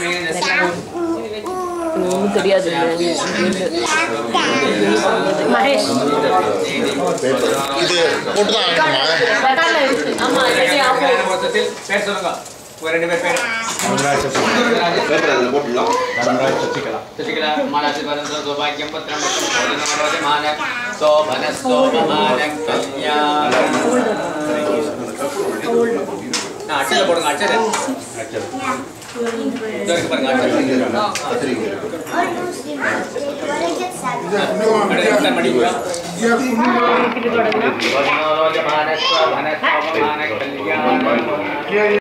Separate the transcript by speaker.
Speaker 1: தெரியாது மகேஷ்
Speaker 2: இது போட்டு தான்
Speaker 1: ஆமா
Speaker 3: பேர் சொல்லுங்க ரெண்டு பேர் பேர்
Speaker 2: போட்டுலாம்
Speaker 3: சசிகலா மாலாசி பரந்த சௌபாகியம் பத்ரம் மான சோபன சோபமான கல்யாணம் அச்சல போடுங்க அச்சல இதற்கு பாருங்க அச்சல